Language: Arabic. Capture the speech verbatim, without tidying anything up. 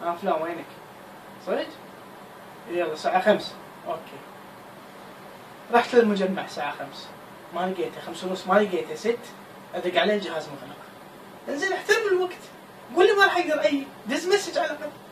ها فلان وينك؟ صدق؟ يلا الساعة خمسة. اوكي. رحت للمجمع الساعة خمسة، ما لقيته. خمسة ونص ما لقيته. ست، ادق عليه الجهاز مغلق. انزين احترم الوقت، قول لي ما راح اقدر اي دز مسج على الاقل.